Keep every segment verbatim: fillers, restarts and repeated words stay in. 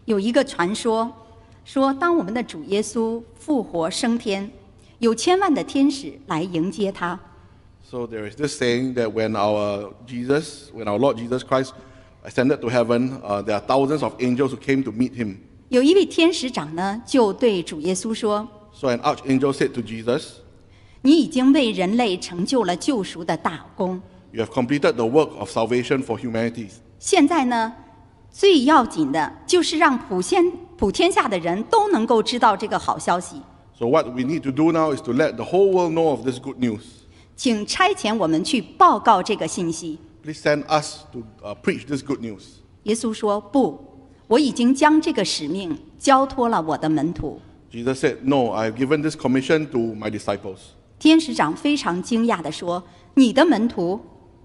有一个传说，说当我们的主耶稣复活升天，有千万的天使来迎接他。 So there is this saying that when our Jesus, when our Lord Jesus Christ ascended to heaven, uh, there are thousands of angels who came to meet him. 有一位天使长呢，就对主耶稣说 So an archangel said to Jesus, 你已经为人类成就了救赎的大功， "You have completed the work of salvation for humanity. 现在呢，最要紧的就是让普天普天下的人都能够知道这个好消息。 So what we need to do now is to let the whole world know of this good news. 请差遣我们去报告这个信息。 Please send us to uh, preach this good news." 耶稣说：“不，我已经将这个使命交托了我的门徒。” Jesus said, "No, I have given this commission to my disciples." 天使长非常惊讶地说：“你的门徒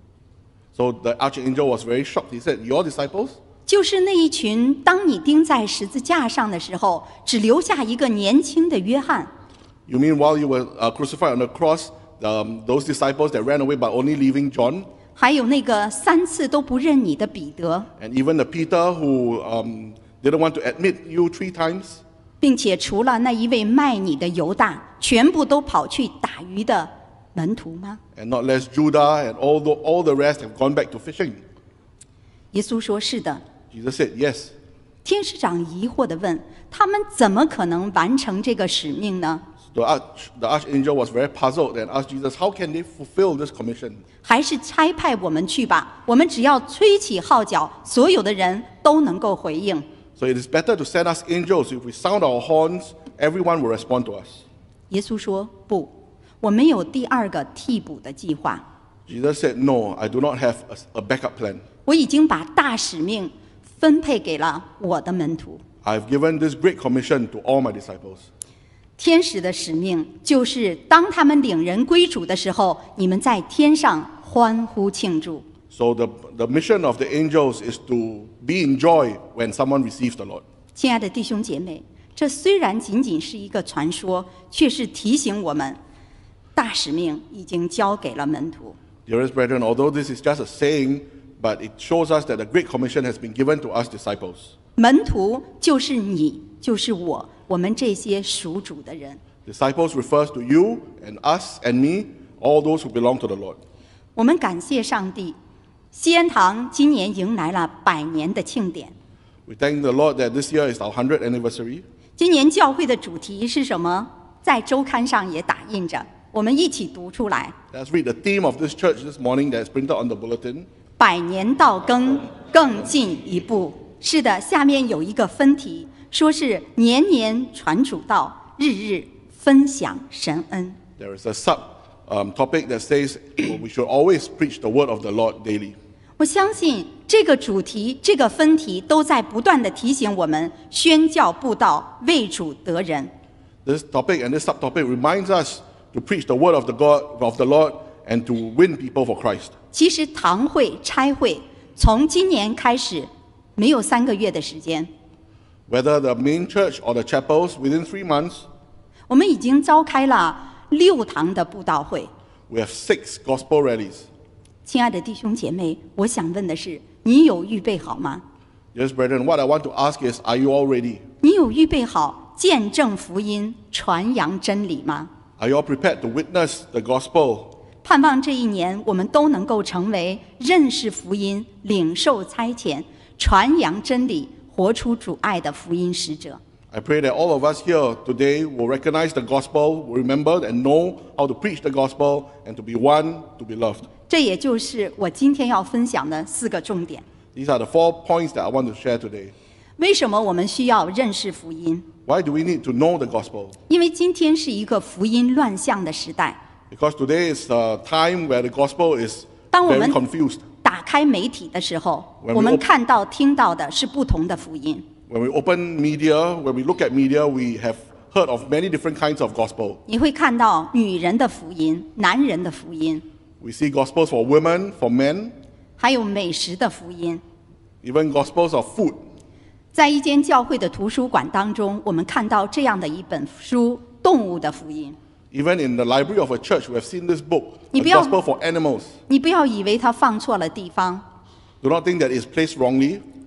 So the archangel was very shocked. He said, "Your disciples?" 就是那一群当你钉在十字架上的时候，只留下一个年轻的约翰。 You mean while you were uh, crucified on the cross, um, those disciples that ran away by only leaving John, 还有那个三次都不认你的彼得， and even the Peter who um, didn't want to admit you three times, 并且除了那一位卖你的犹大，全部都跑去打鱼的门徒吗？” and not less Judah and all the, all the rest have gone back to fishing. 耶稣说：“是的。” Jesus said, "Yes." 天使长疑惑地问：“他们怎么可能完成这个使命呢？ The, arch, the archangel was very puzzled and asked Jesus, "How can they fulfill this commission?" 还是差派我们去吧，我们只要吹起号角，所有的人都能够回应。” So it is better to send us angels. If we sound our horns, everyone will respond to us. 耶稣说：“不，我没有第二个替补的计划， Jesus said, "No, I do not have a, a backup plan. 我已经把大使命分配给了我的门徒。 I've given this great commission to all my disciples." 天使的使命就是当他们领人归主的时候，你们在天上欢呼庆祝。 So the, the mission of the angels is to be in joy when someone receives the Lord. 亲爱的弟兄姐妹，这虽然仅仅是一个传说，却是提醒我们，大使命已经交给了门徒。 Dearest brethren, although this is just a saying, but it shows us that the great commission has been given to us disciples. 门徒就是你，就是我，我们这些属主的人。 Disciples refers to you and us and me, all those who belong to the Lord. 我们感谢上帝，西安堂今年迎来了百年的庆典。 We thank the Lord that this year is our hundredth anniversary. 今年教会的主题是什么？在周刊上也打印着，我们一起读出来。 Let's read the theme of this church this morning that is printed on the bulletin. 百年到更，更进一步。是的，下面有一个分题，说是年年传主道，日日分享神恩。 There is a sub um, topic that says we should always preach the word of the Lord daily. 我相信这个主题、这个分题都在不断地提醒我们宣教布道，为主得人。 This topic and this subtopic reminds us to preach the word of the God of the Lord and to win people for Christ. 其实堂会、差会从今年开始没有三个月的时间， Whether the main church or the chapels, within three months, 我们已经召开了六堂的布道会。 we have six gospel rallies. 亲爱的弟兄姐妹，我想问的是，你有预备好吗？ Yes, brethren, what I want to ask is, are you all ready? 你有预备好见证福音、传扬真理吗？ Are you all prepared to witness the gospel? 盼望这一年我们都能够成为认识福音、领受差遣、传扬真理、活出主爱的福音使者。 I pray that all of us here today will recognize the gospel, will remember and know how to preach the gospel, and to be one, to be loved. 这也就是我今天要分享的四个重点。 These are the four points that I want to share today. 为什么我们需要认识福音？ Why do we need to know the gospel? 因为今天是一个福音乱象的时代。 Because today is a time where the gospel is 当我 very 们 confused. 打开媒体的时候， When we 我们 op- 看到、听到的是不同的福音。 When we open media, when we look at media, we have heard of many different kinds of gospel. 你会看到女人的福音、男人的福音， We see gospels for women, for men, 还有美食的福音。 even gospels of food. 在一间教会的图书馆当中，我们看到这样的一本书《动物的福音》。 Even in the library of a church, we have seen this book, a 你不要- gospel for animals. 你不要以为它放错了地方， Do not think that it's placed wrongly.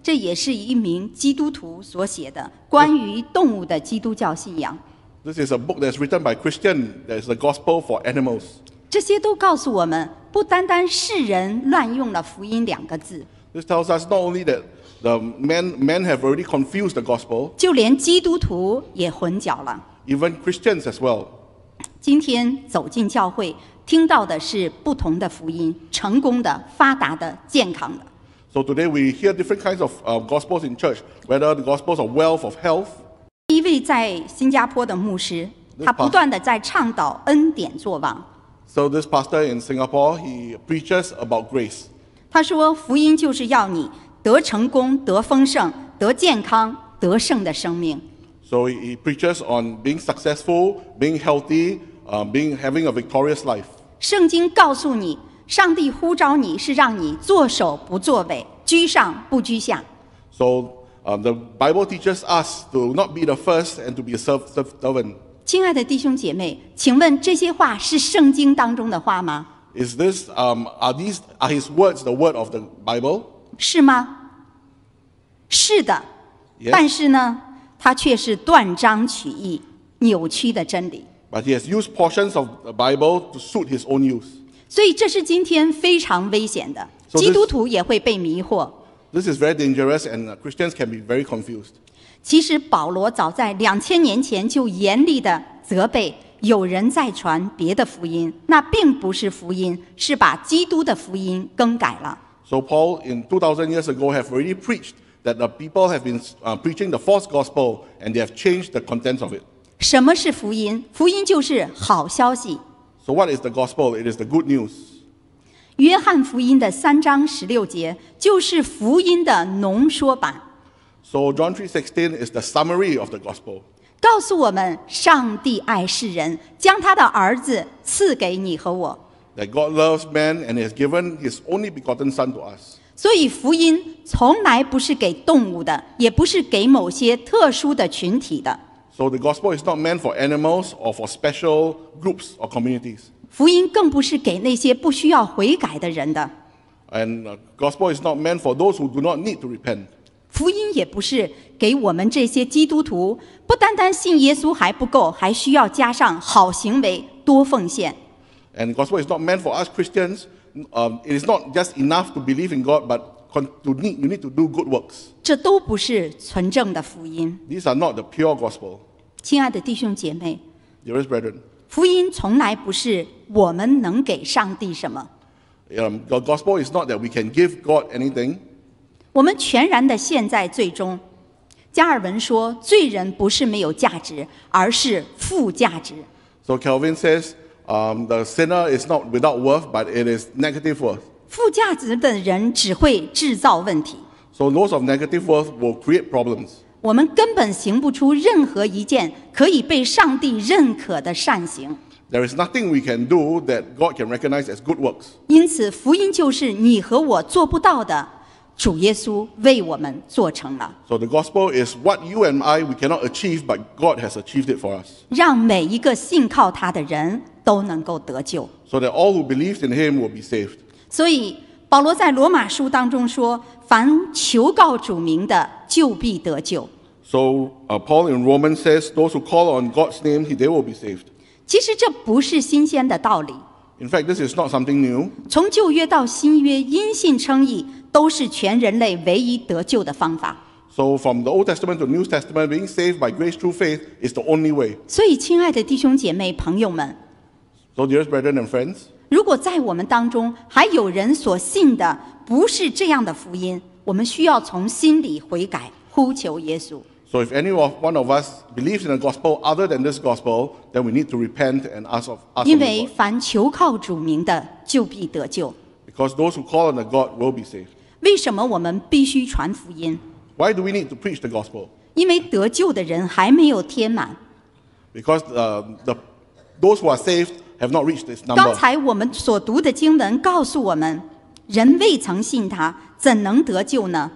这也是一名基督徒所写的关于动物的基督教信仰。 This is a book that's written by Christian. That's the gospel for animals. 这些都告诉我们，不单单世人乱用了福音两个字， This tells us not only that the men, men have already confused the gospel, 就连基督徒也混淆了。 even Christians as well. 今天走进教会，听到的是不同的福音，成功的、发达的、健康的。 So today we hear different kinds of uh, gospels in church, whether the gospels of wealth, of health. 一位在新加坡的牧师，他不断的在倡导恩典作王。 So this pastor in Singapore, he preaches about grace. 他说，福音就是要你得成功、得丰盛、得健康、得胜的生命。 So he, he preaches on being successful, being healthy, uh, being having a victorious life. 圣经告诉你，上帝呼召你是让你作首不作尾，居上不居下。 So um, the Bible teaches us to not be the first and to be a serv- serv- servant. 亲爱的弟兄姐妹，请问这些话是圣经当中的话吗？ Is this um, are these are his words the word of the Bible? 是吗？是的。 Yes. 但是呢，它却是断章取义、扭曲的真理。 But he has used portions of the Bible to suit his own use. 所以这是今天非常危险的， So this- 基督徒也会被迷惑。 This is very dangerous, and uh, Christians can be very confused. 其实保罗早在两千年前就严厉的责备有人在传别的福音，那并不是福音，是把基督的福音更改了。 So Paul, in two thousand years ago, have already preached that the people have been uh, preaching the false gospel, and they have changed the contents of it. 什么是福音？福音就是好消息。 So what is the gospel? It is the good news. 约翰福音的三章十六节就是福音的浓缩版， So John three sixteen is the summary of the gospel. 告诉我们上帝爱世人，将他的儿子赐给你和我。 That God loves man and has given his only begotten Son to us. 所以福音从来不是给动物的，也不是给某些特殊的群体的。 So the gospel is not meant for animals or for special groups or communities. 福音更不是给那些不需要悔改的人的， And the gospel is not meant for those who do not need to repent. 福音也不是给我们这些基督徒，不单单信耶稣还不够，还需要加上好行为、多奉献。 And the gospel is not meant for us Christians. Um, it is not just enough to believe in God, but con- to need, you need to do good works. 这都不是纯正的福音。 These are not the pure gospel. 亲爱的弟兄姐妹， Dearest brethren, 福音从来不是我们能给上帝什么， um, the gospel is not that we can give God anything. 我们全然的陷在罪中。加尔文说，罪人不是没有价值，而是负价值。 So Calvin says um, the sinner is not without worth, but it is negative worth. 负价值的人只会制造问题， So those of negative worth will create problems. 我们根本行不出任何一件可以被上帝认可的善行。 There is nothing we can do that God can recognize as good works. 因此，福音就是你和我做不到的，主耶稣为我们做成了， So the gospel is what you and I, we cannot achieve, but God has achieved it for us. 让每一个信靠他的人都能够得救。 So that all who believe in him will be saved. 所以，保罗在罗马书当中说：“凡求告主名的，就必得救。” So uh, Paul in Romans says, those who call on God's name, he- they will be saved. 其实这不是新鲜的道理， In fact, this is not something new. 从旧约到新约，因信称义都是全人类唯一得救的方法。 So from the Old Testament to New Testament, being saved by grace through faith is the only way. 所以，亲爱的弟兄姐妹、朋友们， So dearest brethren and friends, 如果在我们当中还有人所信的不是这样的福音，我们需要从心里悔改，呼求耶稣。 so if any of one of us believes in a gospel other than this gospel, then we need to repent and ask of ask 因 of 为 God. 凡求靠主名的，就必得救。 Because those who call on the God will be saved. 为什么我们必须传福音？ Why do we need to preach the gospel? 因为得救的人还没有填满。 Because uh, the, those who are saved have not reached this 刚 number. 才我们所读的经文告诉我们，人未曾信他，怎能得救呢？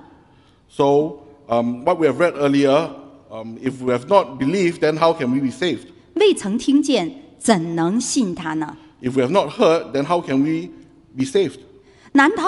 So um, what we have read earlier, um, if we have not believed, then how can we be saved? 未曾听见，怎能信他呢？ If we have not heard, then how can we be saved? 难道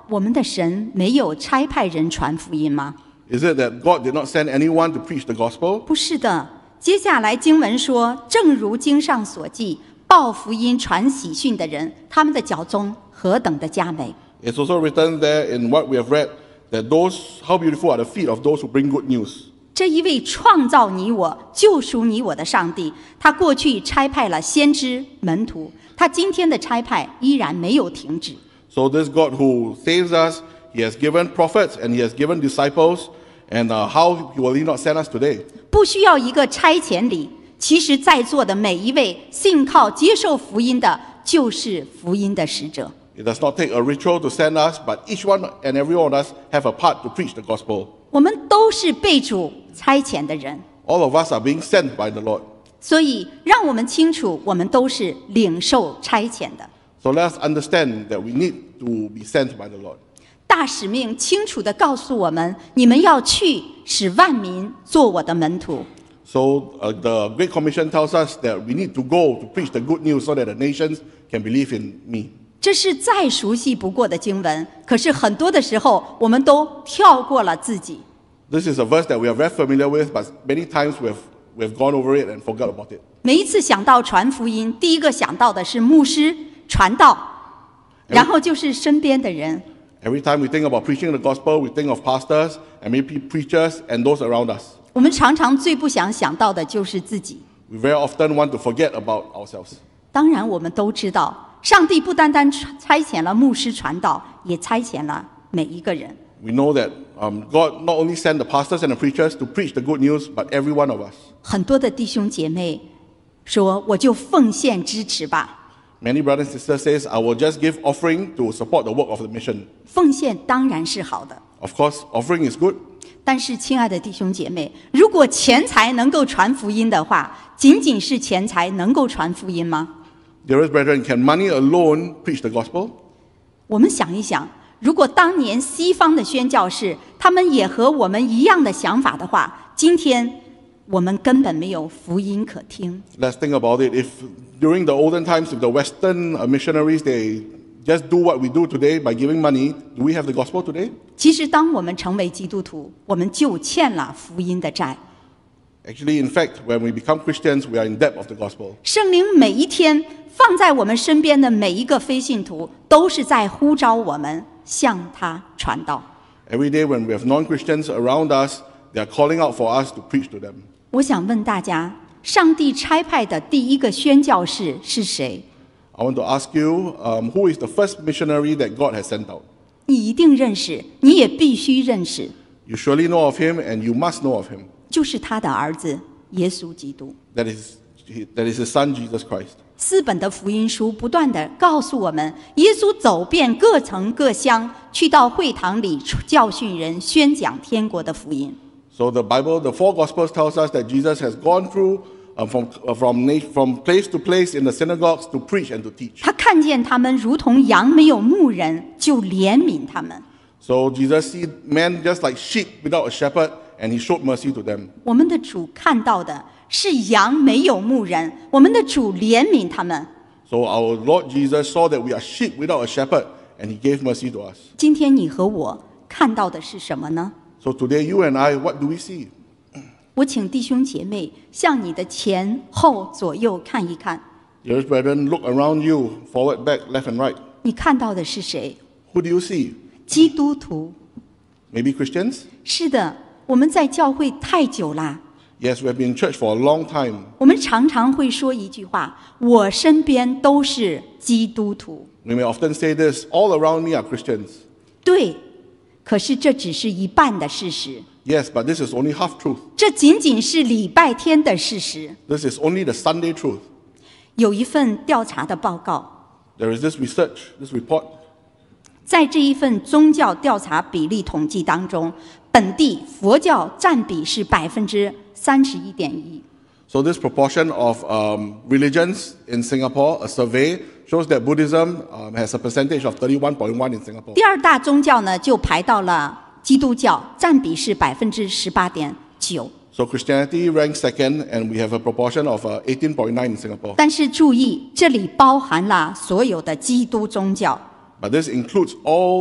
我们的神没有差派人传福音吗？ Is it that God did not send anyone to preach the gospel? 不是的。接下来经文说，正如经上所记，报福音传喜讯的人，他们的脚中何等的佳美。 It's also written there in what we have read that those, how beautiful are the feet of those who bring good news. 这一位创造你我、救赎你我的上帝，他过去差派了先知、门徒，他今天的差派依然没有停止。 So this God who saves us, He has given prophets and He has given disciples, and uh, how will He not send us today? 不需要一个差遣礼，其实在座的每一位信靠接受福音的，就是福音的使者。 It does not take a ritual to send us, but each one and every one of us have a part to preach the gospel. 我们都是被主差遣的人， All of us are being sent by the Lord. 所以让我们清楚，我们都是领受差遣的。 So let us understand that we need to be sent by the Lord. 大使命清楚地告诉我们：你们要去，使万民做我的门徒。 So uh, the Great Commission tells us that we need to go to preach the good news so that the nations can believe in me. 这是再熟悉不过的经文，可是很多的时候，我们都跳过了自己。 This is a verse that we are very familiar with, but many times we have, we have gone over it and forgot about it. 每一次想到传福音，第一个想到的是牧师、传道，然后就是身边的人。 Every time we think about preaching the gospel, we think of pastors and maybe preachers and those around us. 我们常常最不想想到的就是自己。 We very often want to forget about ourselves. 当然，我们都知道，上帝不单单差遣了牧师传道，也差遣了每一个人。 We know that um, God not only sent the pastors and the preachers to preach the good news, but every one of us. 很多的弟兄姐妹说：“我就奉献支持吧。” Many brothers and sisters says, I will just give offering to support the work of the mission. 奉献当然是好的， Of course, offering is good. 但是亲爱的弟兄姐妹，如果钱财能够传福音的话，仅仅是钱财能够传福音吗？ Dearest brethren, can money alone preach the gospel? 我们想一想，如果当年西方的宣教士他们也和我们一样的想法的话，今天我们根本没有福音可听。 Let's think about it. If during the olden times, if the Western uh, missionaries, they just do what we do today by giving money, do we have the gospel today? 其实，当我们成为基督徒，我们就欠了福音的债。 Actually, in fact, when we become Christians, we are in debt of the gospel. 圣灵每一天放在我们身边的每一个非信徒，都是在呼召我们向他传道。 Every day when we have non-Christians around us, they are calling out for us to preach to them. 我想问大家，上帝差派的第一个宣教士是谁？ I want to ask you, um, who is the first missionary that God has sent out? 你一定认识，你也必须认识， You surely know of him and you must know of him. 就是他的儿子耶稣基督。 That is, that is his son, Jesus Christ. 四本的福音书不断地告诉我们，耶稣走遍各城各乡，去到会堂里教训人，宣讲天国的福音。 So the Bible, the four Gospels tells us that Jesus has gone through uh, from, uh, from, na- from place to place in the synagogues to preach and to teach. 他看见他们如同羊没有牧人，就怜悯他们。 So Jesus see men just like sheep without a shepherd, and he showed mercy to them. 我们的主看到的是羊没有牧人，我们的主怜悯他们。 So our Lord Jesus saw that we are sheep without a shepherd, and he gave mercy to us. 今天你和我看到的是什么呢？ So today, you and I, what do we see? 我请弟兄姐妹向你的前后左右看一看， Dearest brethren, look around you, forward, back, left, and right. 你看到的是谁？ Who do you see? 基督徒。 Maybe Christians? 是的，我们在教会太久啦。 Yes, we have been in church for a long time. 我们常常会说一句话：我身边都是基督徒。 We may often say this, all around me are Christians. 对，可是这只是一半的事实， Yes, but this is only half truth. 这仅仅是礼拜天的事实。 This is only the Sunday truth. 有一份调查的报告， There is this research, this report. 在这一份宗教调查比例统计当中，本地佛教占比是百分之三十一点一。 So this proportion of um, religions in Singapore, a survey shows that Buddhism um, has a percentage of thirty-one point one in Singapore. 第二大宗教呢，就排到了基督教，占比是百分之十八点九。 So Christianity ranks second, and we have a proportion of uh, eighteen point nine in Singapore. 但是注意，这里包含了所有的基督宗教。 But this includes all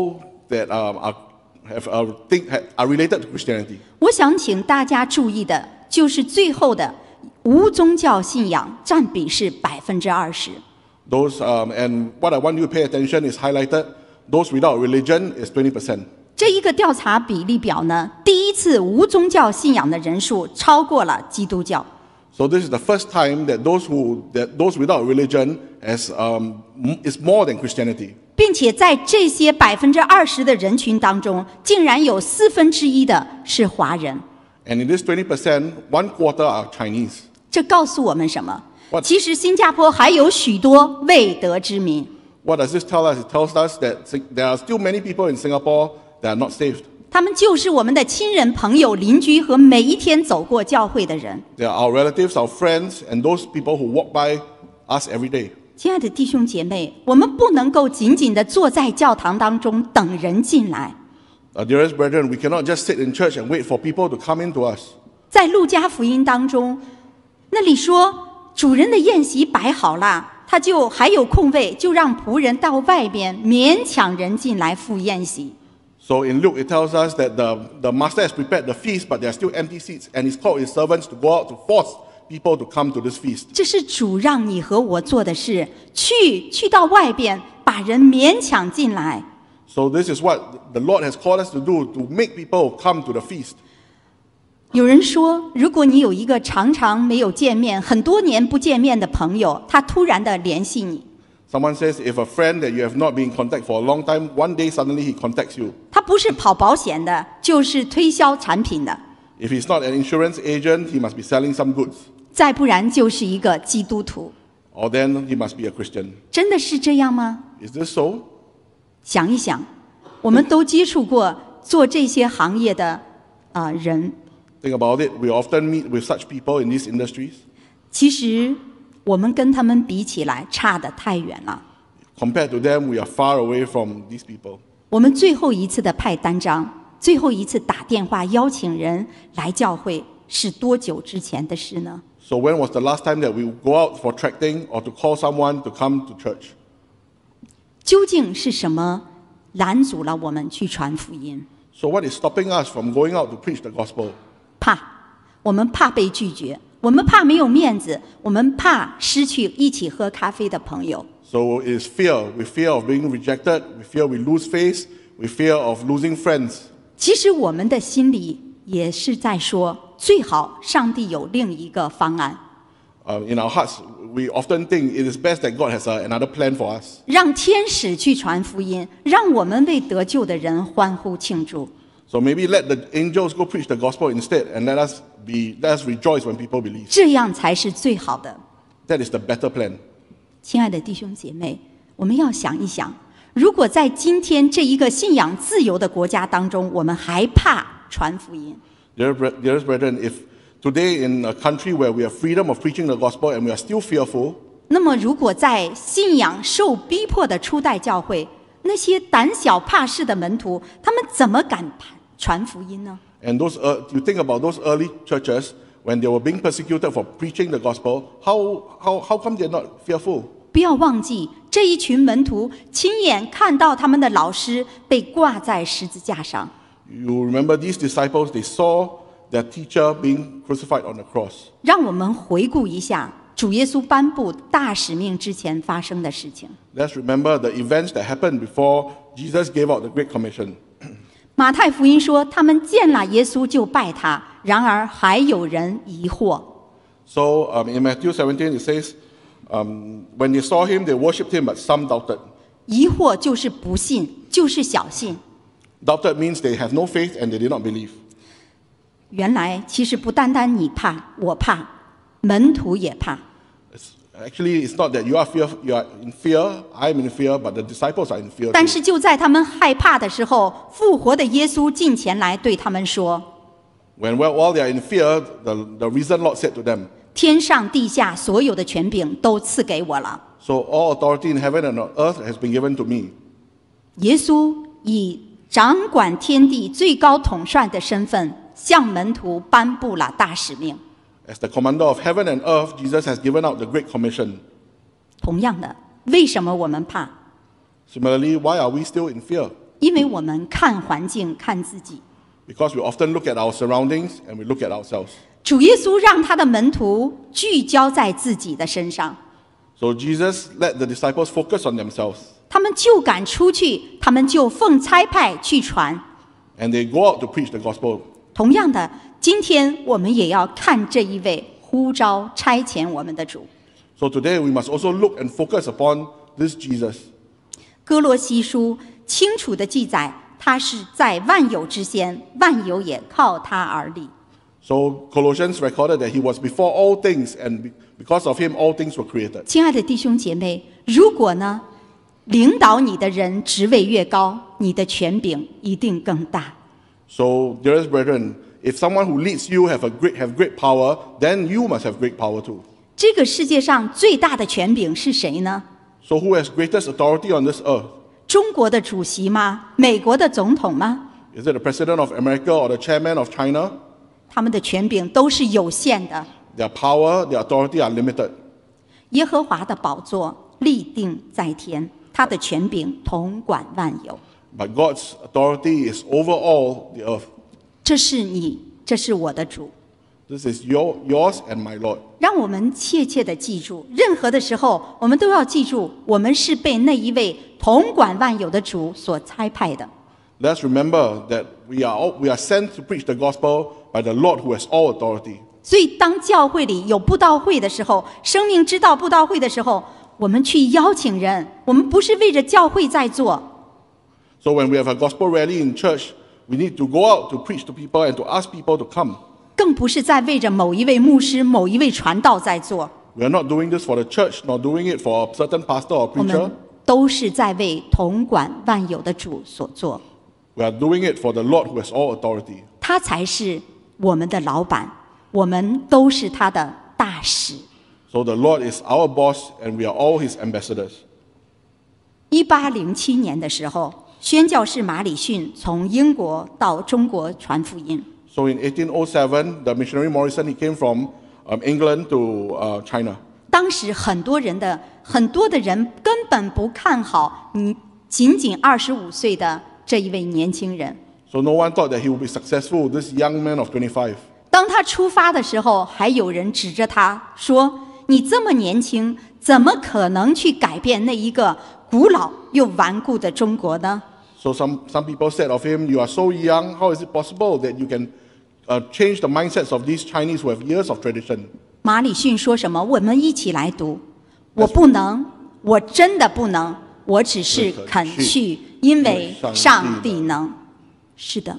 that um, are, have, uh, think, are related to Christianity. 我想请大家注意的就是最后的无宗教信仰占比是百分之二十。 Those, um, and what I want you to pay attention is highlighted. Those without religion is twenty percent. 这一个调查比例表呢，第一次无宗教信仰的人数超过了基督教。 So this is the first time that those who that those without religion has um, is more than Christianity. 并且在这些百分之二十的人群当中，竟然有四分之一的是华人。 And in this twenty percent, one quarter are Chinese. 这告诉我们什么？ What? 其实新加坡还有许多未得之民。 What does this tell us? It tells us that there are still many people in Singapore that are not saved. 他们就是我们的亲人、朋友、邻居和每一天走过教会的人。 They are our relatives, our friends, and those people who walk by us every day. 亲爱的弟兄姐妹，我们不能够仅仅的坐在教堂当中等人进来。 Uh, dearest brethren, we cannot just sit in church and wait for people to come into us. 在路加福音当中，那里说主人的宴席摆好了，他就还有空位，就让仆人到外边勉强人进来赴宴席。 So in Luke, it tells us that the, the master has prepared the feast, but there are still empty seats, and he's called his servants to go out to force people to come to this feast. 这是主让你和我做的事，去去到外边把人勉强进来。 So this is what the Lord has called us to do, to make people come to the feast. 有人说，如果你有一个常常没有见面、很多年不见面的朋友，他突然的联系你， Someone says if a friend that you have not been in contact for a long time, one day suddenly he contacts you. 他不是跑保险的，就是推销产品的， If he's not an insurance agent, he must be selling some goods. 再不然就是一个基督徒。 Or then he must be a Christian. 真的是这样吗？ Is this so? 想一想，我们都接触过做这些行业的啊、呃、人。 Think about it. We often meet with such people in these industries. 其实我们跟他们比起来差得太远了。 Compared to them, we are far away from these people. 我们最后一次的派单张，最后一次打电话邀请人来教会，是多久之前的事呢？ So when was the last time that we would go out for tracting or to call someone to come to church? 究竟是什么拦阻了我们去传福音？ So what is stopping us from going out to preach the gospel? 怕，我们怕被拒绝，我们怕没有面子，我们怕失去一起喝咖啡的朋友。 So it is fear. We fear of being rejected. We fear we lose face. We fear of losing friends. 其实我们的心里也是在说，最好上帝有另一个方案， Uh, in our hearts, we often think it is best that God has uh, another plan for us. 让天使去传福音，让我们为得救的人欢呼庆祝。 So maybe let the angels go preach the gospel instead, and let us be let us rejoice when people believe. 这样才是最好的。 That is the better plan. 亲爱的弟兄姐妹，我们要想一想，如果在今天这一个信仰自由的国家当中，我们还怕传福音， Dear, bre- dearest brethren, if today in a country where we have freedom of preaching the gospel and we are still fearful, 那么如果在信仰受逼迫的初代教会，那些胆小怕事的门徒，他们怎么敢传福音呢？ and those uh, you think about those early churches when they were being persecuted for preaching the gospel, how how how come they're not fearful? 不要忘记，这一群门徒亲眼看到他们的老师被挂在十字架上。 You remember these disciples? They saw their teacher being crucified on the cross. 让我们回顾一下主耶稣颁布大使命之前发生的事情。 Let's remember the events that happened before Jesus gave out the Great Commission. 马太福音说，他们见了耶稣就拜他，然而还有人疑惑。 So um, in Matthew seventeen, it says, um, when they saw him, they worshipped him, but some doubted. 疑惑就是不信，就是小信。 Doubted means they have no faith and they did not believe. 原来其实不单单你怕，我怕，门徒也怕。 It's, actually, it's not that you are fear, you are in fear. I'm in fear, but the disciples are in fear. 但 too. 是就在他们害怕的时候，复活的耶稣近前来对他们说 When well, while they are in fear, the, the risen Lord said to them, 天上地下所有的权柄都赐给我了。 "So all authority in heaven and on earth has been given to me." 耶稣以掌管天地最高统帅的身份，向门徒颁布了大使命。 As the commander of heaven and earth, Jesus has given out the Great Commission. 同样的，为什么我们怕？ Similarly, why are we still in fear? 因为我们看环境，看自己。 Because we often look at our surroundings and we look at ourselves. 主耶稣让他的门徒聚焦在自己的身上， So Jesus let the disciples focus on themselves. 他们就敢出去，他们就奉差派去传。 And they go out to preach the gospel. 同样的，今天我们也要看这一位呼召差遣我们的主。 So today we must also look and focus upon this Jesus. 哥罗西書清楚地記載，他是在萬有之先，萬有也靠他而立。 So Colossians recorded that he was before all things, and because of him all things were created. 亲爱的弟兄姐妹，如果呢，領導你的人職位越高，你的權柄一定更大。 So, dearest brethren, if someone who leads you have a great have great power, then you must have great power too. 這個世界上最大的權柄是誰呢？ So who has greatest authority on this earth? 中國的主席嗎？美國的總統嗎？ Is it the president of America or the chairman of China? 他們的權柄都是有限的。 Their power, their authority are limited. 耶和華的寶座立定在天，他的權柄統管萬有。 But God's authority is over all the earth. 這是你，這是我的主。 This is your, yours and my Lord. 讓我們切切地記住，任何的時候，我們都要記住，我們是被那一位統管萬有的主所差派的。 Let's remember that we are, all, we are sent to preach the gospel by the Lord who has all authority. 所以，當教會裡有布道會的時候，生命之道布道會的時候，我們去邀請人，我們不是為着教會在做。 So when we have a gospel rally in church, we need to go out to preach to people and to ask people to come. 更不是在為着某一位牧師、某一位傳道在做， We are not doing this for the church, nor doing it for a certain pastor or 我 preacher. 們都是在為統管萬有的主所做。 We are doing it for the Lord who has all authority. 他才是我們的老闆，我們都是他的大使。 So the Lord is our boss, and we are all His ambassadors. 一八零七年的時候，宣教士馬禮遜從英國到中國傳福音。 So in eighteen oh seven, the missionary Morrison, he came from um, England to uh, China. 當時很多人的很多的人根本不看好你僅僅二十五歲的這一位年輕人。 So no one thought that he would be successful, this young man of twenty-five. 當他出發的時候，還有人指着他說：“你這麼年輕，怎麼可能去改變那一個古老又頑固的中國呢？” So some, some people said of him, you are so young, how is it possible that you can uh, change the mindsets of these Chinese who have years of tradition? 馬禮遜說什麼？我們一起來讀。我不能，我真的不能，我只是肯去，因為上帝能。是的。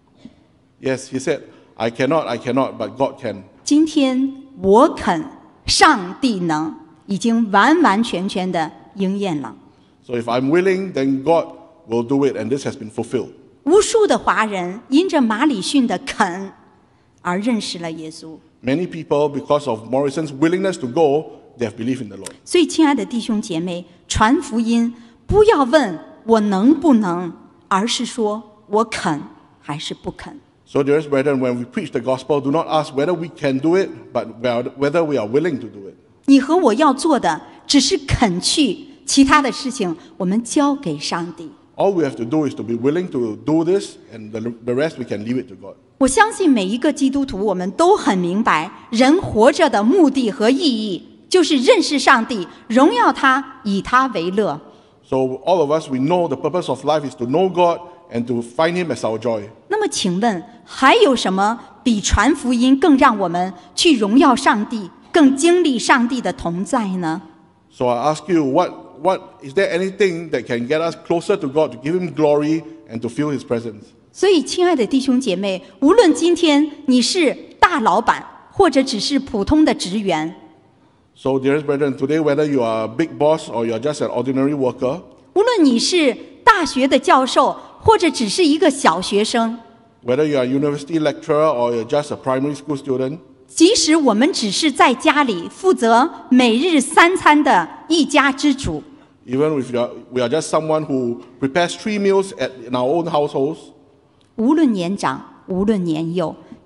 Yes, he said, I cannot, I cannot, but God can. 今天我肯，上帝能，已經完完全全的應驗了。 So if I'm willing, then God will do it, and this has been fulfilled. 無數的華人因着馬禮遜的肯而認識了耶穌。 Many people, because of Morrison's willingness to go, they have believed in the Lord. 所以，親愛的弟兄姐妹，傳福音不要問我能不能，而是說我肯還是不肯。 So, dearest brethren, when we preach the gospel, do not ask whether we can do it, but whether we are willing to do it. 你和我要做的只是肯去，其他的事情我們交給上帝。 All we have to do is to be willing to do this, and the, the rest we can leave it to God. 我相信每一個基督徒，我們都很明白，人活着的目的和意義，就是認識上帝，榮耀他，以他為樂。 So, all of us, we know the purpose of life is to know God and to find Him as our joy. 那麼，請問還有什麼比傳福音更讓我們去榮耀上帝，更經歷上帝的同在呢？ So, I ask you, what, what is there anything that can get us closer to God, to give Him glory and to feel His presence? 所以，親愛的弟兄姐妹，無論今天你是大老闆，或者只是普通的職員， So, dearest brethren, today, whether you are a big boss or you are just an ordinary worker, 無論你是大學的教授，或者只是一個小學生， whether you are a university lecturer or you're just a primary school student, 即使我們只是在家裡負責每日三餐的一家之主， even if you are, we are just someone who prepares three meals at, in our own households, 無論年長，無論年幼，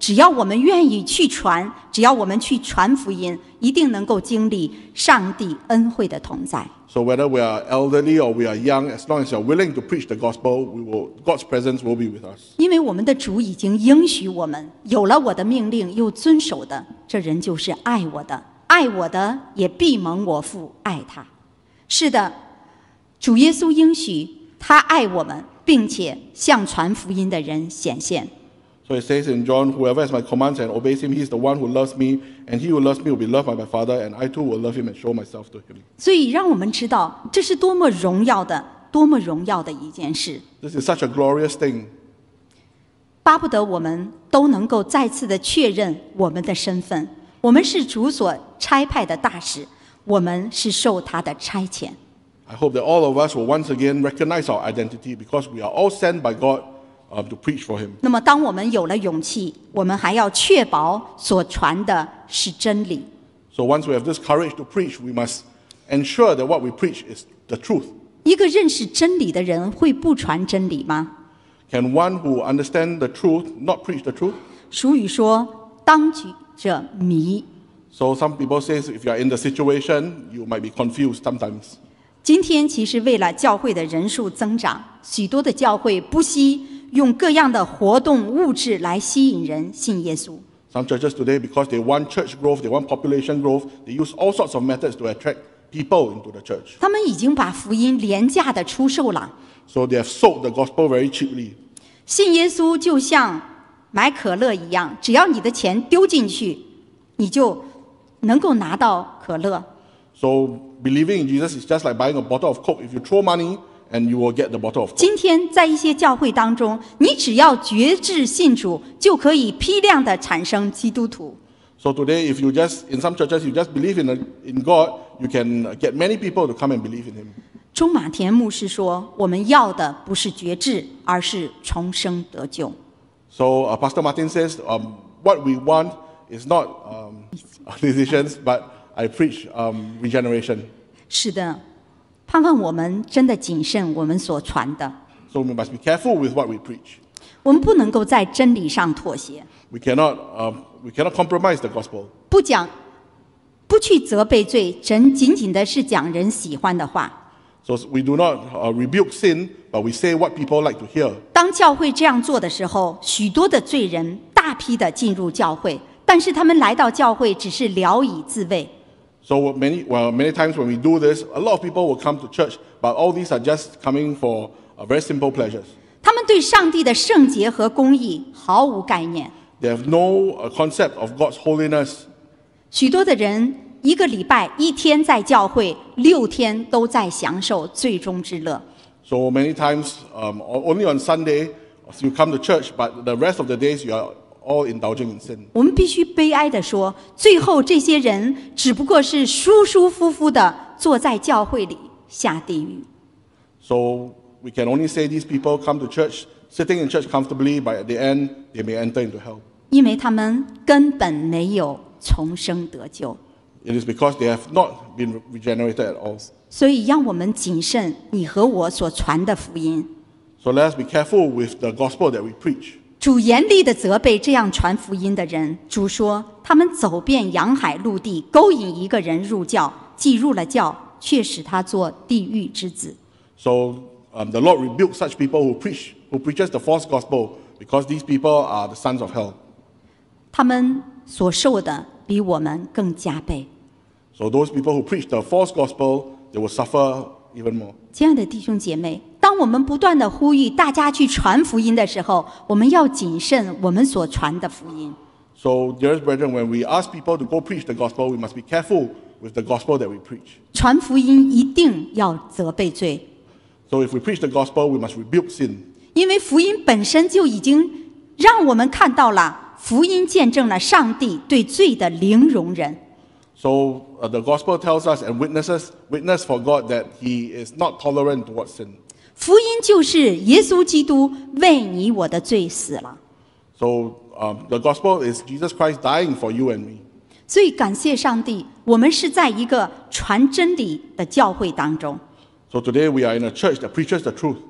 只要我们愿意去传，只要我们去传福音，一定能够经历上帝恩惠的同在。 So whether we are elderly or we are young, as long as you are willing to preach the gospel, we will, God's presence will be with us. 因为我们的主已经应许我们，有了我的命令又遵守的，这人就是爱我的，爱我的也必蒙我父爱他。是的，主耶稣应许他爱我们，并且向传福音的人显现。 So it says in John, whoever has my commands and obeys him, he is the one who loves me, and he who loves me will be loved by my Father, and I too will love him and show myself to him. 所以让我们知道，这是多么荣耀的、多么荣耀的一件事。 This is such a glorious thing. 巴不得我们都能够再次的确认我们的身份，我们是主所差派的大使，我们是受他的差遣。 I hope that all of us will once again recognize our identity because we are all sent by God um, to preach for him. 那么当我们有了勇气，我们还要确保所传的是真理。 So once we have this courage to preach, we must ensure that what we preach is the truth. 一个认识真理的人会不传真理吗？ Can one who understands the truth not preach the truth? 俗语说：“当局者迷。” So some people say if you are in the situation, you might be confused sometimes. 今天其实为了教会的人数增长，许多的教会不惜用各样的活动物质来吸引人信耶稣。 Some churches today, because they want church growth, they want population growth, they use all sorts of methods to attract people into the church. 他们已经把福音廉价的出售了。 So they have sold the gospel very cheaply. 信耶稣就像买可乐一样，只要你的钱丢进去，你就能够拿到可乐。 So believing in Jesus is just like buying a bottle of Coke. If you throw money, and you will get the bottle of Coke. 今天在一些教会当中，你只要决志信主，就可以批量的产生基督徒。 So today, if you just in some churches you just believe in a, in God, you can get many people to come and believe in Him. 中马田牧师说：“我们要的不是决志，而是重生得救。” So uh, Pastor Martin says, um, what we want is not um, decisions, but I preach um, regeneration. 是的，盼望我们真的谨慎我们所传的。 So we must be careful with what we preach. 我们不能够在真理上妥协， We cannot, um, we cannot compromise the gospel. 不讲，不去责备罪，仅仅仅的是讲人喜欢的话。 So we do not uh, rebuke sin, but we say what people like to hear. 当教会这样做的时候，许多的罪人大批的进入教会，但是他们来到教会只是聊以自慰。 So many, well, many times when we do this, a lot of people will come to church, but all these are just coming for uh, very simple pleasures. 他们对上帝的圣洁和公义毫无概念。 They have no uh, concept of God's holiness. 许多的人一个礼拜一天在教会，六天都在享受最终之乐。 So many times, um, only on Sunday, you come to church, but the rest of the days you are all indulging in sin. 我们必须悲哀地说，最后这些人只不过是舒舒服服的坐在教会里下地狱。 So we can only say these people come to church, sitting in church comfortably, but at the end, they may enter into hell. 因为他们根本没有重生得救。 It is because they have not been regenerated at all. 所以让我们谨慎你和我所传的福音。 So let us be careful with the gospel that we preach. 主严厉地责备这样传福音的人。主说，他们走遍洋海陆地，勾引一个人入教，既入了教，却使他做地狱之子。 So um, the Lord rebukes such people who preach, who preaches the false gospel, because these people are the sons of hell. 他们所受的比我们更加倍。 So those people who preach the false gospel, they will suffer even more. 亲爱的弟兄姐妹，当我们不断地呼吁大家去传福音的时候，我们要谨慎我们所传的福音。 So, dearest brethren, when we ask people to go preach the gospel, we must be careful with the gospel that we preach. 传福音一定要责备罪， So if we preach the gospel, we must rebuke sin. 因为福音本身就已经让我们看到了，福音见证了上帝对罪的零容忍。 So uh, the gospel tells us and witnesses, witness for God that He is not tolerant towards sin. 福音就是耶稣基督为你我的罪死了。 So um, the gospel is Jesus Christ dying for you and me. 所以感谢上帝，我们是在一个传真理的教会当中。 So today we are in a church that preaches the truth.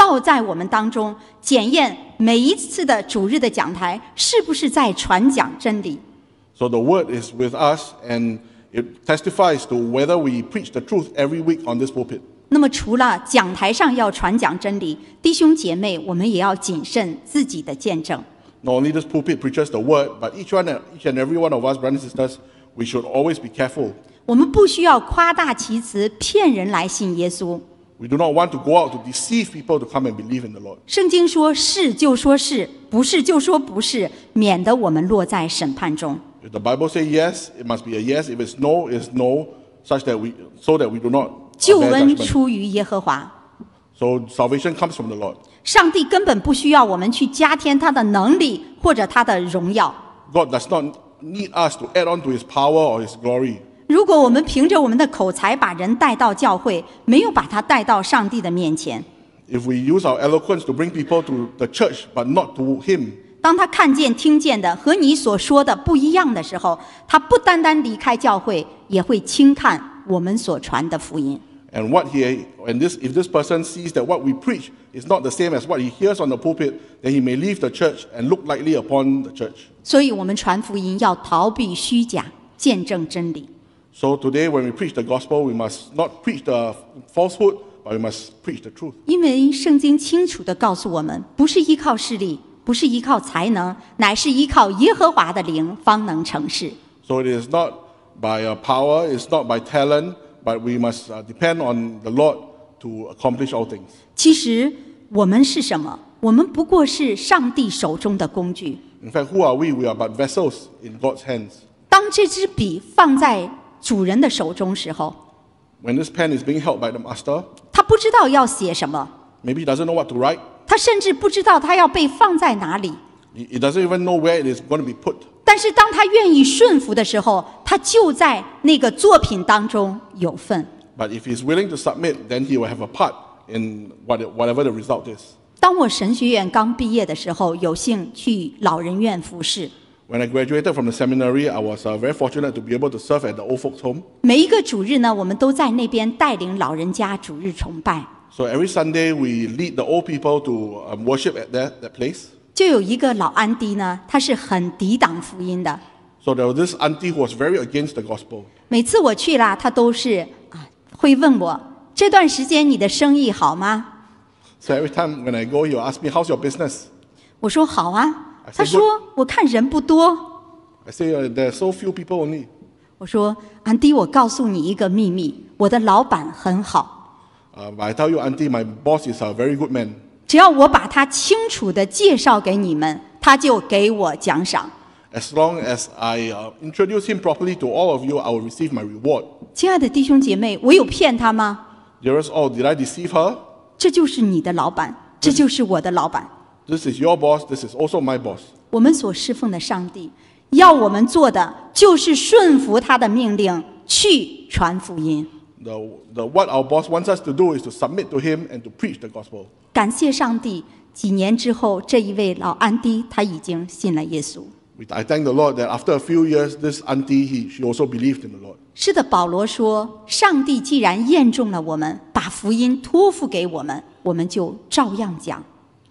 道在我们当中，检验每一次的主日的讲台是不是在传讲真理。 So the word is with us, and it testifies to whether we preach the truth every week on this pulpit. 那么除了讲台上要传讲真理，弟兄姐妹，我们也要谨慎自己的见证。 Not only this pulpit preaches the word, but each one, each and every one of us, brothers and sisters, we should always be careful. 我们不需要夸大其词，骗人来信耶稣。 We do not want to go out to deceive people to come and believe in the Lord. 圣经说是就说是，不是就说不是，免得我们落在审判中。 If the Bible says yes, it must be a yes. If it's no, it's no, such that we, so that we do not 救 bear 恩 judgment. 出于耶和华。 So salvation comes from the Lord. 上帝根本不需要我们去加添他的能力或者他的荣耀。 God does not need us to add on to His power or His glory. 如果我们凭着我们的口才把人带到教会，没有把他带到上帝的面前， If we use our eloquence to bring people to the church, but not to Him, 当他看见听见的和你所说的不一样的时候，他不单单离开教会，也会轻看我们所传的福音。 and what he, and this, if this person sees that what we preach is not the same as what he hears on the pulpit, then he may leave the church and look lightly upon the church. 所以我们传福音要逃避虚假，见证真理。 So today, when we preach the gospel, we must not preach the falsehood, but we must preach the truth. 因为圣经清楚地告诉我们，不是依靠势力，不是依靠才能，乃是依靠耶和华的灵，方能成事。 So it is not by uh, power, it's not by talent, but we must uh, depend on the Lord to accomplish all things. 其实我们是什么？我们不过是上帝手中的工具。 In fact, who are we? We are but vessels in God's hands. 当这支笔放在主人的手中时候， When this pen is being held by the master, 他不知道要写什么， maybe he doesn't know what to write. 他甚至不知道他要被放在哪里。 He he doesn't even know where it is going to be put. 但是当他愿意顺服的时候，他就在那个作品当中有份。 But if he's willing to submit, then he will have a part in what, whatever the result is. 当我神学院刚毕业的时候，有幸去老人院服侍。 When I graduated from the seminary, I was uh, very fortunate to be able to serve at the old folks' home. 每一个主日呢，我们都在那边带领老人家主日崇拜。 So every Sunday, we lead the old people to um, worship at that, that place. 就有一个老安迪呢，他是很抵挡福音的。 So there was this auntie who was very against the gospel. 每次我去啦，他都是啊，会问我这段时间你的生意好吗？ So every time when I go, he'll ask me, "How's your business?" 我说好啊。 I said, 他说我看人不多。 I say, uh, "There are so few people only." 我说安迪，我告诉你一个秘密，我的老板很好， Uh, but I tell you, auntie, my boss is a very good man. 只要我把他清楚地介绍给你们，他就给我奖赏。 As long as I uh, introduce him properly to all of you, I will receive my reward. 亲爱的弟兄姐妹，我有骗他吗？ Dearest, oh, did I deceive her? 这就是你的老板，这就是我的老板。 This is your boss. This is also my boss. 我们所侍奉的上帝，要我们做的就是顺服他的命令，去传福音。 The, the, what our boss wants us to do is to submit to him and to preach the gospel. 感谢上帝，几年之后，这一位老安迪他已经信了耶稣。 We- I thank the Lord that after a few years, this auntie, he, she also believed in the Lord. 是的，保罗说，上帝既然验中了我们，把福音托付给我们，我们就照样讲。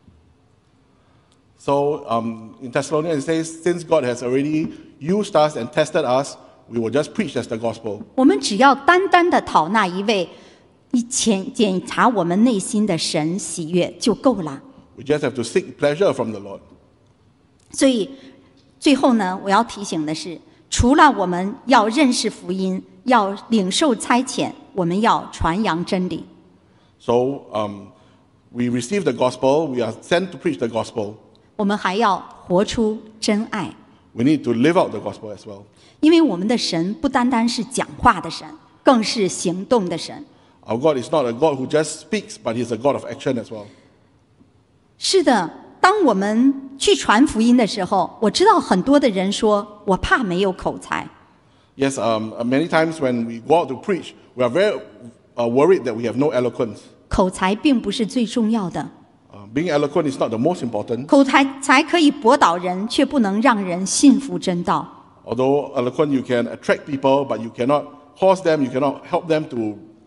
So um, in Thessalonians it says, since God has already used us and tested us, we will just preach as the gospel. 我们只要单单的讨那一位一检检查我们内心的神喜悦就够了。 We just have to seek pleasure from the Lord. 所以最后呢，我要提醒的是，除了我们要认识福音，要领受差遣，我们要传扬真理。 So um, we receive the gospel, we are sent to preach the gospel. 我们还要活出真爱， We need to live out the gospel as well. 因为我们的神不单单是讲话的神，更是行动的神。 Our God is not a God who just speaks, but He's a God of action as well. 是的，当我们去传福音的时候，我知道很多的人说，我怕没有口才。 Yes, um, many times when we go out to preach, we are very uh, worried that we have no eloquence. 口才并不是最重要的， Uh, being eloquent is not the most important. 口才才可以驳倒人，却不能让人信服真道。 Although eloquent, you can attract people, but you cannot cause them, you cannot help them to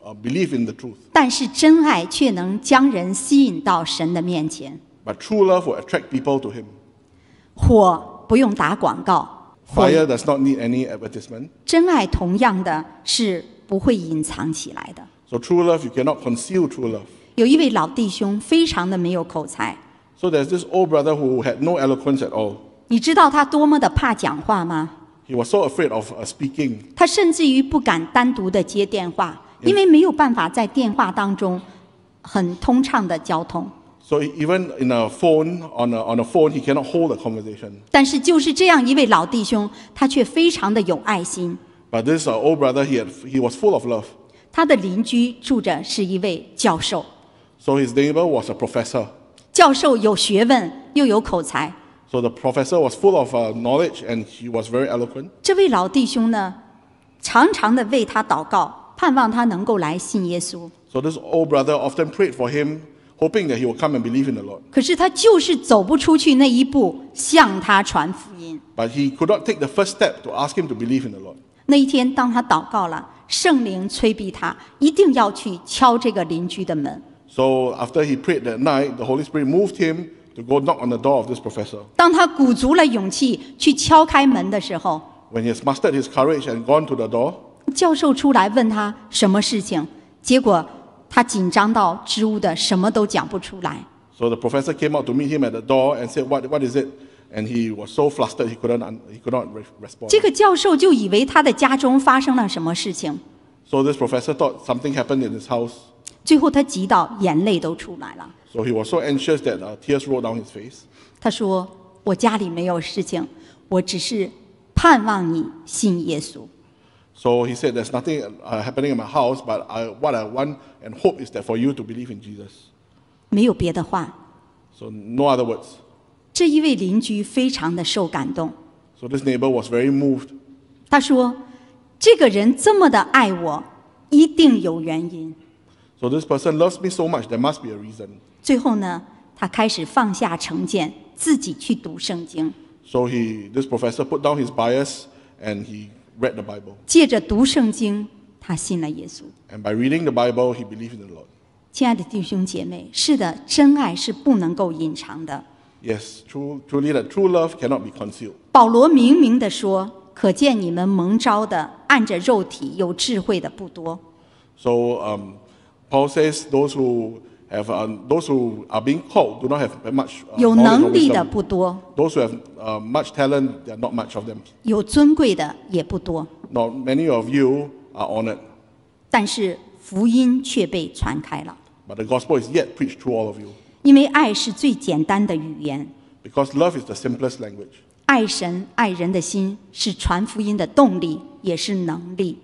uh, believe in the truth. 但是真爱却能将人吸引到神的面前。 But true love will attract people to him. 火不用打广告，火 Fire does not need any advertisement. 真爱同样的是不会隐藏起来的。 So true love, you cannot conceal true love. 有一位老弟兄非常的没有口才， So there's this old brother who had no eloquence at all. 你知道他多么的怕讲话吗？ He was so afraid of uh, speaking. 他甚至于不敢单独的接电话，因为没有办法在电话当中很通畅的交通。 So even in a phone, on a, on a phone, he cannot hold a conversation. 但是就是这样一位老弟兄，他却非常的有爱心。 But this uh, old brother, he, had, he was full of love. 他的邻居住着是一位教授， So his neighbor was a professor. 教授有学问又有口才。 So the professor was full of uh, knowledge and he was very eloquent. 这位老弟兄呢，常常的为他祷告，盼望他能够来信耶稣。 So this old brother often prayed for him, hoping that he will come and believe in the Lord. 可是他就是走不出去那一步，向他传福音。 But he could not take the first step to ask him to believe in the Lord. 那一天，当他祷告了，圣灵催逼他一定要去敲这个邻居的门。 So after he prayed that night, the Holy Spirit moved him to go knock on the door of this professor. 当他鼓足了勇气去敲开门的时候， When he has mustered his courage and gone to the door, 教授出来问他什么事情，结果他紧张到支吾的什么都讲不出来。 so the professor came out to meet him at the door and said, "What, what is it?" And he was so flustered he couldn't, un- he could not re- respond. 这个教授就以为他的家中发生了什么事情， So this professor thought something happened in his house. 最后他急到眼泪都出来了。 So he was so anxious that uh, tears rolled down his face. 他说：“我家里没有事情，我只是盼望你信耶稣。” So he said, "There's nothing uh, happening in my house, but I, what I want and hope is that for you to believe in Jesus." 没有别的话。 So no other words. 这一位邻居非常的受感动， So this neighbor was very moved. 他说：“这个人这么的爱我，一定有原因。” So this person loves me so much, there must be a reason. 最后呢，他开始放下成见，自己去读圣经。 So he, this professor put down his bias and he read the Bible. 借着读圣经，他信了耶稣。 And by reading the Bible, he believed in the Lord. 亲爱的弟兄姐妹，是的，真爱是不能够隐藏的。 Yes, true, truly that true love cannot be concealed. 保罗明明地说：“可见你们蒙召的，按着肉体有智慧的不多。” So um, Paul says those who have, um, those who are being called do not have much uh, 有 knowledge or 能力的 wisdom. 不多， Those who have uh, much talent, there are not much of them. 有尊贵的也不多， Not many of you are honored, 但是福音却被传开了。 but the gospel is yet preached through all of you. 因为爱是最简单的语言， Because love is the simplest language. 爱神爱人的心是传福音的动力，也是能力。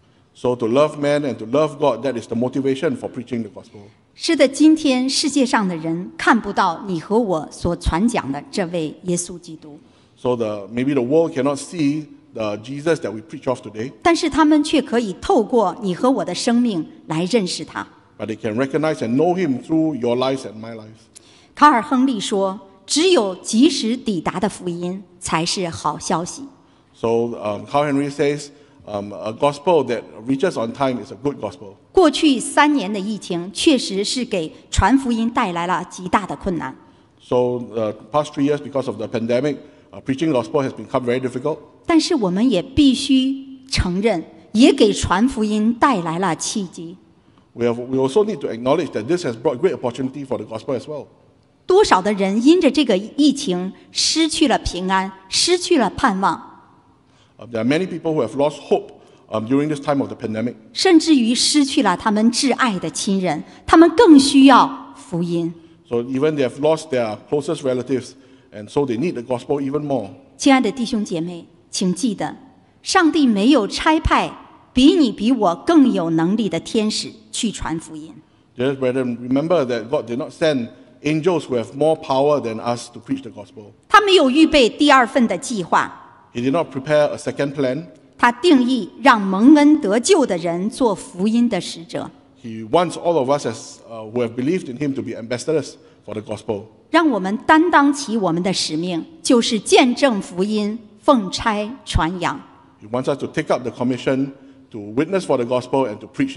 So to love man and to love God, that is the motivation for preaching the gospel. 是的，今天世界上的人看不到你和我所传讲的这位耶稣基督， So the, maybe the world cannot see the Jesus that we preach of today, 但是他们却可以透过你和我的生命来认识他。 but they can recognize and know him through your lives and my lives. 卡尔·亨利说：“只有及时抵达的福音才是好消息。” So um, Carl Henry says, um, a gospel that reaches on time is a good gospel. 过去三年的疫情确实是给传福音带来了极大的困难， So the past three years, because of the pandemic, uh, preaching gospel has become very difficult. 但是我们也必须承认，也给传福音带来了契机。 We, have, we also need to acknowledge that this has brought great opportunity for the gospel as well. 多少的人因着这个疫情失去了平安，失去了盼望， Uh, there are many people who have lost hope um, during this time of the pandemic. 甚至于失去了他们挚爱的亲人，他们更需要福音。 So even they have lost their closest relatives, and so they need the gospel even more. 亲爱的弟兄姐妹，请记得，上帝没有差派比你比我更有能力的天使去传福音。 Dear brethren, remember that God did not send angels who have more power than us to preach the gospel. 他没有预备第二份的计划， He did not prepare a second plan. 他定义让蒙恩得救的人做福音的使者。 He wants all of us as, uh, who have believed in him to be ambassadors for the gospel. 让我们担当起我们的使命，就是见证福音，奉差传扬。 He wants us to take up the commission to witness for the gospel and to preach it.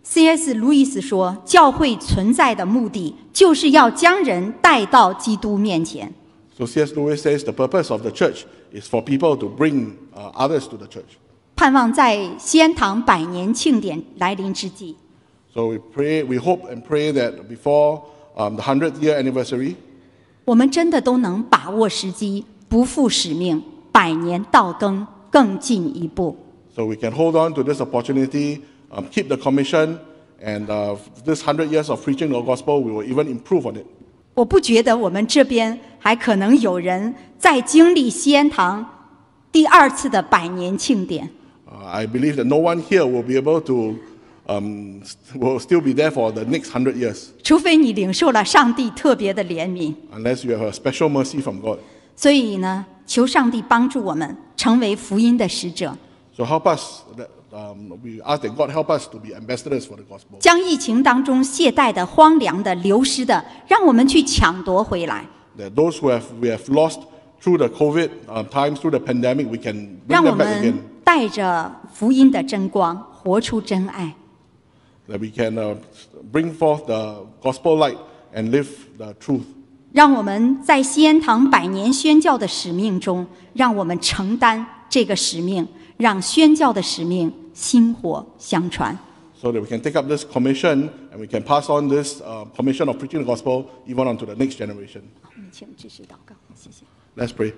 C S 路易斯说，教会存在的目的就是要将人带到基督面前。 So C S Lewis says the purpose of the church is for people to bring uh, others to the church. 盼望在西安堂百年庆典来临之际， So we pray, we hope and pray that before um, the hundredth year anniversary, 我们真的都能把握时机，不负使命，百年到更，更进一步。 so we can hold on to this opportunity, um, keep the commission, and uh, this hundred years of preaching the gospel, we will even improve on it. 我不觉得我们这边还可能有人在经历西安堂第二次的百年庆典。 Uh, I believe that no one here will be able to, um, will still be there for the next hundred years, 除非你领受了上帝特别的怜悯。 unless you have a special mercy from God. 所以呢，求上帝帮助我们成为福音的使者， So help us, that, um, we ask that God help us to be ambassadors for the gospel. 将疫情当中懈怠的、荒凉的、流失的，让我们去抢夺回来， That those who have, we have lost through the COVID uh, times, through the pandemic, we can bring 让我 them back 们 again. 带着福音的真光，活出真爱。 That we can uh, bring forth the gospel light and live the truth. 让我们在西安堂百年宣教的使命中，让我们承担这个使命，让宣教的使命薪火相传。 So that we can take up this commission and we can pass on this uh, commission of preaching the gospel even on to the next generation. 我们请支持祷告，谢谢。 Let's pray.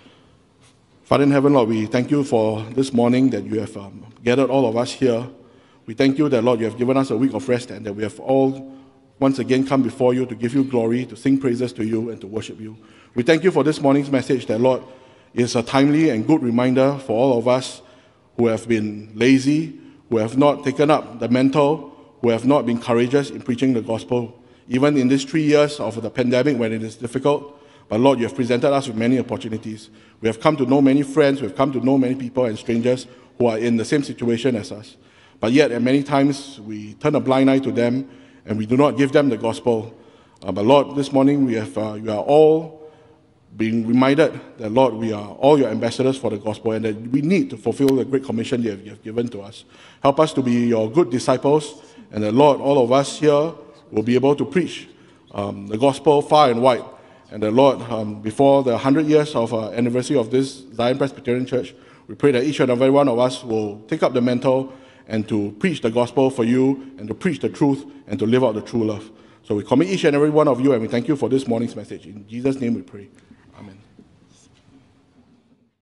Father in heaven, Lord, we thank you for this morning that you have um, gathered all of us here. We thank you that, Lord, you have given us a week of rest and that we have all once again come before you to give you glory, to sing praises to you, and to worship you. We thank you for this morning's message that, Lord, is a timely and good reminder for all of us who have been lazy, who have not taken up the mantle, who have not been courageous in preaching the gospel, even in these three years of the pandemic when it is difficult. But Lord, you have presented us with many opportunities. We have come to know many friends, we have come to know many people and strangers who are in the same situation as us. But yet, at many times, we turn a blind eye to them and we do not give them the gospel. Uh, but Lord, this morning we have, uh, you are all being reminded that, Lord, we are all your ambassadors for the gospel and that we need to fulfill the great commission you have, you have given to us. Help us to be your good disciples, and that, Lord, all of us here will be able to preach um, the gospel far and wide. And the Lord, um, before the hundred years of uh, anniversary of this Zion Presbyterian Church, we pray that each and every one of us will take up the mantle and to preach the gospel for you and to preach the truth and to live out the true love. So we commit each and every one of you and we thank you for this morning's message. In Jesus' name we pray.